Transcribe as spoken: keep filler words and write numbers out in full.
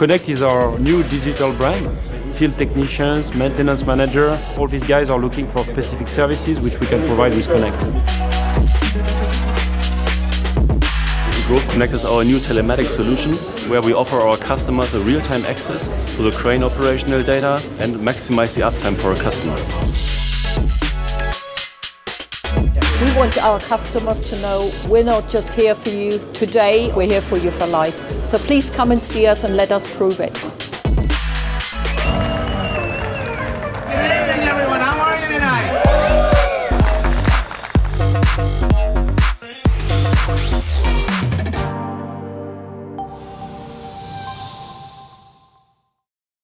Connect is our new digital brand. Field technicians, maintenance manager, all these guys are looking for specific services which we can provide with Connect. Growth Connect is our new telematics solution where we offer our customers a real-time access to the crane operational data and maximize the uptime for a customer. We want our customers to know we're not just here for you today, we're here for you for life. So please come and see us and let us prove it.